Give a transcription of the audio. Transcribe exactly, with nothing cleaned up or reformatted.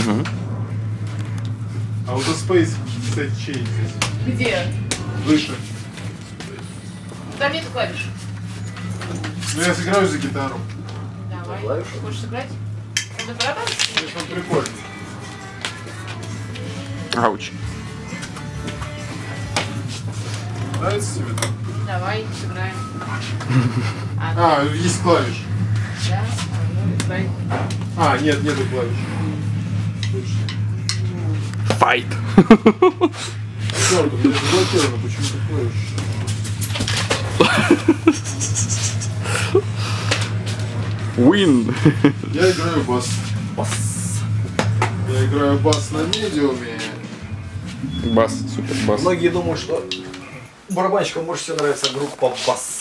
Угу. Autospace, кстати, чей здесь? Где? Выше. Там нет клавиш. Ну я сыграю за гитару. Давай. Хочешь сыграть? Это барабан? Конечно, он прикольный. Ауч. Нравится тебе? Давай, сыграем. А, есть клавиш. Да, ну, играй. А, нет, нету клавиш. Файт. Черт, у меня заблокировано, почему-то клавиш. Win. Я играю бас. Бас. Я играю бас на медиуме. Бас, супер бас. Многие думают, что барабанщикам больше всего нравится группа Бас.